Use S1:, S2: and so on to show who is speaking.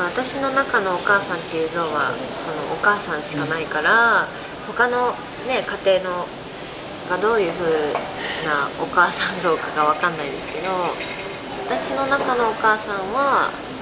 S1: 私の中のお母さんっていう像はそのお母さんしかないから、他のね家庭のがどういう風なお母さん像かが分かんないですけど、私の中のお母さんは